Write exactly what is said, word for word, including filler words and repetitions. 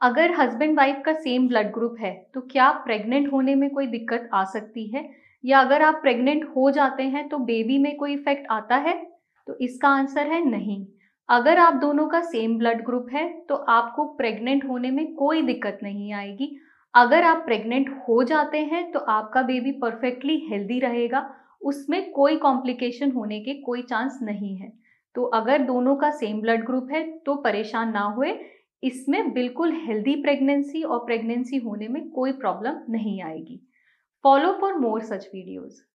अगर husband wife का same blood group है तो क्या प्रेग्नेंट होने में कोई दिक्कत आ सकती है? या अगर आप प्रेग्नेंट हो जाते हैं तो बेबी में कोई इफेक्ट आता है? तो इसका आंसर है नहीं। अगर आप दोनों का सेम ब्लड ग्रुप है तो आपको प्रेग्नेंट होने में कोई दिक्कत नहीं आएगी। अगर आप प्रेग्नेंट हो जाते हैं तो आपका बेबी परफेक्टली हेल्दी रहेगा, उसमें कोई कॉम्प्लिकेशन होने के कोई चांस नहीं है। तो अगर दोनों का सेम ब्लड ग्रुप है तो परेशान ना हुए, इसमें बिल्कुल हेल्दी प्रेगनेंसी और प्रेगनेंसी होने में कोई प्रॉब्लम नहीं आएगी। Follow for more such videos.